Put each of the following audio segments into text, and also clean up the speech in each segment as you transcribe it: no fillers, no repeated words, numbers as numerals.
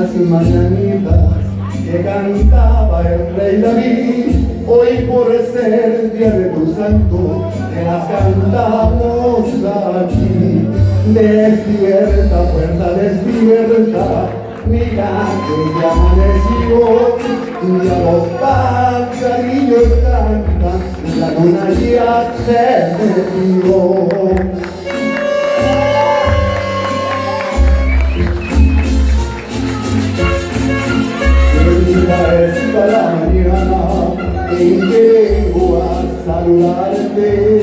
las mañanitas que cantaba el rey David, hoy por ser día de tu santo, te las cantamos aquí. Despierta, fuerza, despierta, mira que ya amaneció, ya los pajarillos cantan, la luna ya se metió. Esta la mañana en que vengo a saludarte.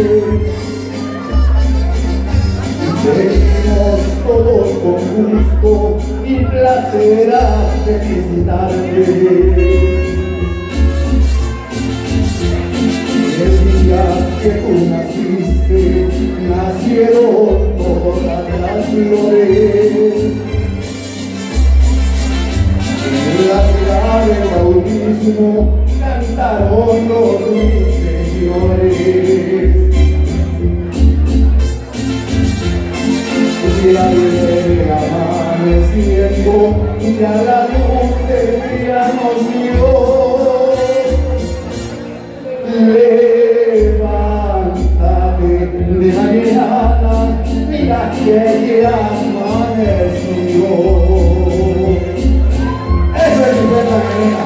Venimos todos con gusto y placer a felicitarte. El día que tú naciste, nacieron todas las flores. En la ciudad del bautismo cantaron los ruiseñores. Y la viene amaneciendo, ya la luz del día nos dio. Levántate de mañana, mira que ya amaneció. Eso es mi buena mañana.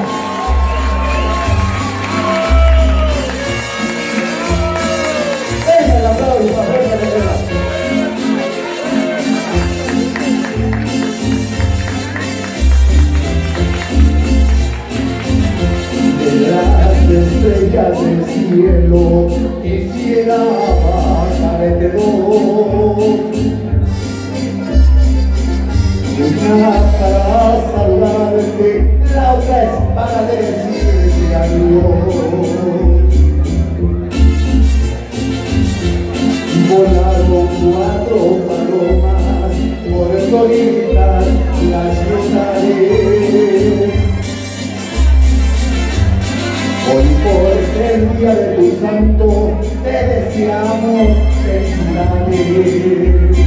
Venga el aplauso para ver la verdad. De las estrellas del cielo quisiera bajarte dos. Una para saludarte, la otra es para decirte adiós. Volaron 4 palomas por toditas las ciudades. Hoy por ser día de tu santo, te deseamos felicidades.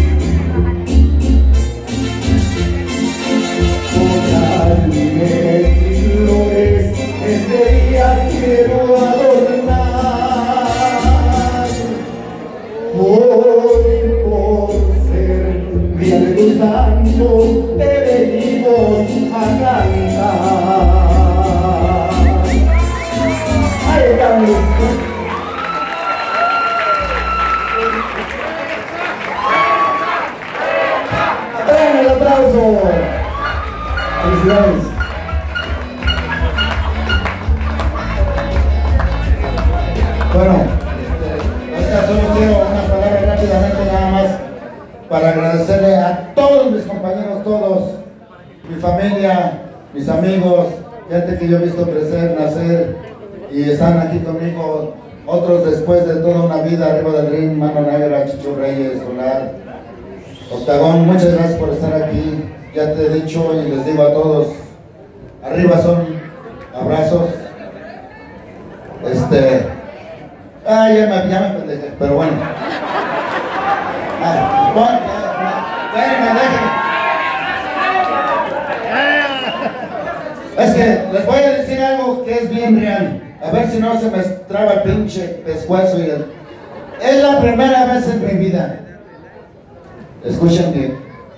Mis flores, este día quiero adornar. Hoy por ser día de tu santo, te venimos a cantar. ¡Ay, Carlos! ¡Ven el aplauso! ¡Felicidades! Bueno, ahorita solo quiero una palabra rápidamente nada más para agradecerle a todos mis compañeros, todos, mi familia, mis amigos, gente que yo he visto crecer, nacer y están aquí conmigo, otros después de toda una vida arriba del ring, Mano Negra, Chicho Reyes, Solar, Octagón, muchas gracias por estar aquí. Ya te he dicho y les digo a todos, arriba son abrazos. Ya me pendejé, pero bueno. Es que les voy a decir algo que es bien real. A ver si no se me traba el pinche pescuezo y es la primera vez en mi vida. Escuchen bien.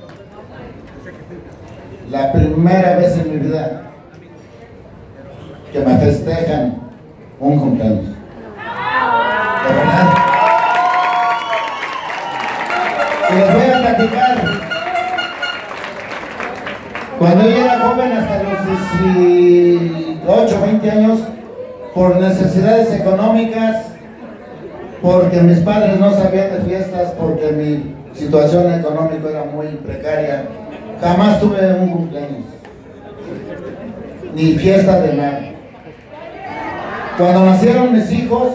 La primera vez en mi vida que me festejan un cumpleaños. De verdad. Y les voy a platicar. Cuando yo era joven, hasta los 18, 20 años, por necesidades económicas, porque mis padres no sabían de fiestas, porque mi situación económica era muy precaria, jamás tuve un cumpleaños, ni fiesta de nada. Cuando nacieron mis hijos,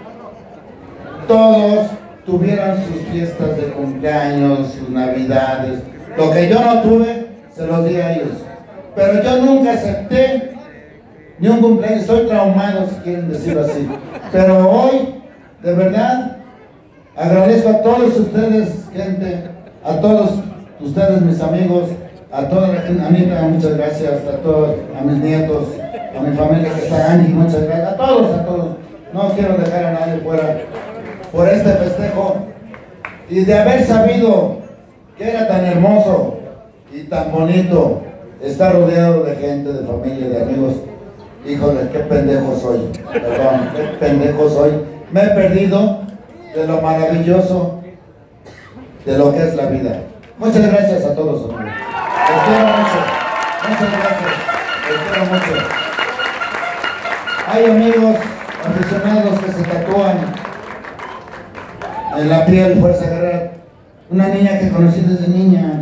todos tuvieron sus fiestas de cumpleaños, sus navidades. Lo que yo no tuve, se los di a ellos. Pero yo nunca acepté ni un cumpleaños. Estoy traumado, si quieren decirlo así. Pero hoy, de verdad, agradezco a todos ustedes, gente, a todos ustedes, mis amigos, a toda la gente, Anita, muchas gracias, a todos, a mis nietos, a mi familia que está Andy, muchas gracias, a todos, no quiero dejar a nadie fuera por este festejo y de haber sabido que era tan hermoso y tan bonito estar rodeado de gente, de familia, de amigos. Híjole, qué pendejo soy, perdón, qué pendejo soy, me he perdido de lo maravilloso de lo que es la vida. Muchas gracias a todos, amigos. Les quiero mucho. Muchas gracias. Les quiero mucho. Hay amigos aficionados que se tatúan en la piel Fuerza Guerrera. Una niña que conocí desde niña.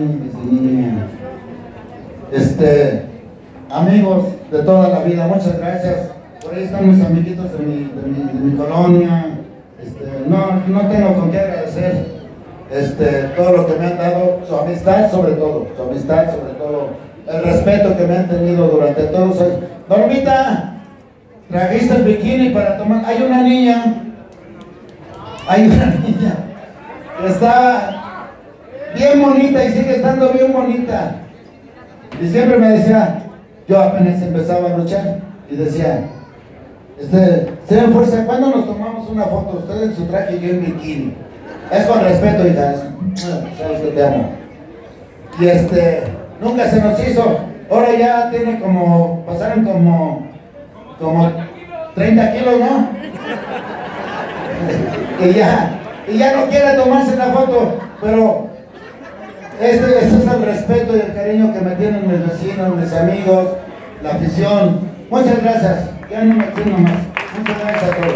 Amigos de toda la vida, muchas gracias. Por ahí están mis amiguitos de mi colonia. No tengo con qué agradecer. Todo lo que me han dado, su amistad sobre todo, el respeto que me han tenido durante todos los años. Normita, trajiste el bikini para tomar. Hay una niña que está bien bonita y sigue estando bien bonita. Y siempre me decía, yo apenas empezaba a luchar y decía, señor Fuerza, ¿cuándo nos tomamos una foto? Usted en su traje y yo en bikini. Es con respeto, hija. Sabes que te amo. Y nunca se nos hizo. Ahora ya tiene pasaron como 30 kilos, ¿no? y ya no quiere tomarse la foto. Pero ese es el respeto y el cariño que me tienen mis vecinos, mis amigos, la afición. Muchas gracias. Ya no me entiendo más. Muchas gracias a todos.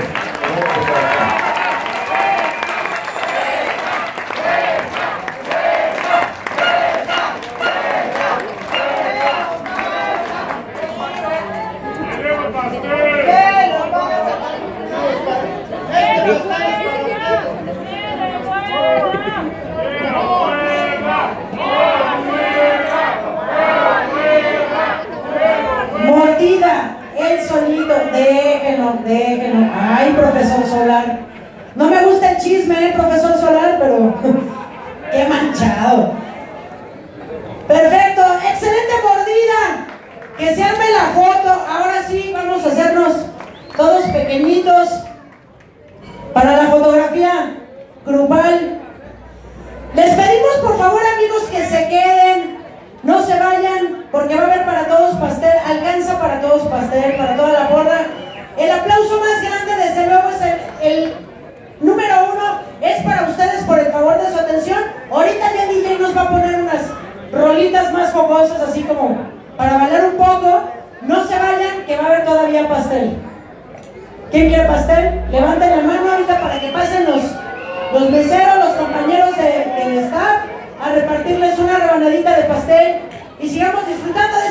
Mordida, el solito, déjenlo. Ay, profesor Solar. No me gusta el chisme, profesor Solar, pero qué manchado. Perfecto, excelente mordida. Que se arme la foto. Ahora sí, vamos a hacernos todos pequeñitos para la fotografía grupal. Les pedimos por favor, amigos, que se queden, no se vayan, porque va a haber para todos pastel, alcanza para todos pastel, para toda la porra. El aplauso más grande, desde luego, es el número 1, es para ustedes por el favor de su atención. Ahorita ya DJ nos va a poner unas rolitas más focosas, así como para bailar un poco. No se vayan, que va a haber todavía pastel. ¿Quién quiere pastel? Levanten la mano ahorita para que pasen los meseros, los compañeros de staff, a repartirles una rebanadita de pastel y sigamos disfrutando